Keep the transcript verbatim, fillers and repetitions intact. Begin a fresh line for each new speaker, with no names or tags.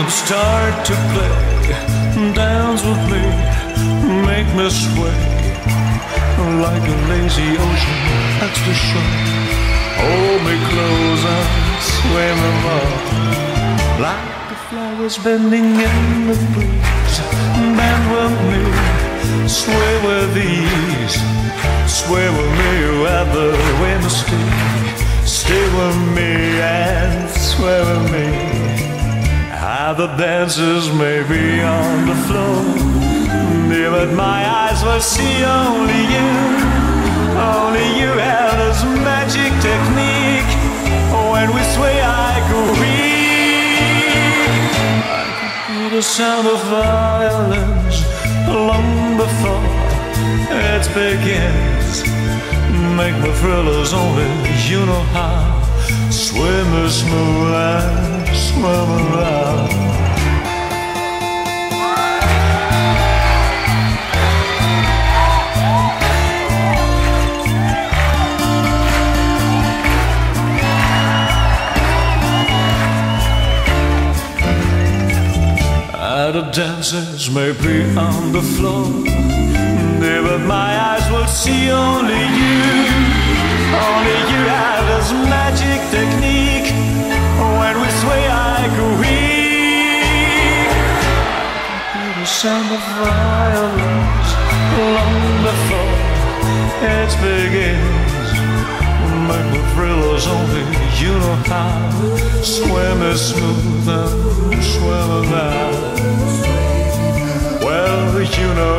Start to play, dance with me, make me sway like a lazy ocean that's the shore. Hold me close and swim along like the flowers bending in the breeze. Bend with me, sway with ease, sway with me where the wind stays. Stay with me and sway with me. How the dancers may be on the floor, yeah, but my eyes will see only you. Only you have this magic technique. When we sway, I go weak. I can hear the sound of violins long before it begins. Make my thrillers only you know how. Swim as smooth and swim around. The dancers may be on the floor, yeah, but my eyes will see only you. Only you have this magic technique. When we sway, I go weak. I can hear the sound of violins long before it begins. Make the thrillers only you know how. Swim as smooth and swim around. Well, you know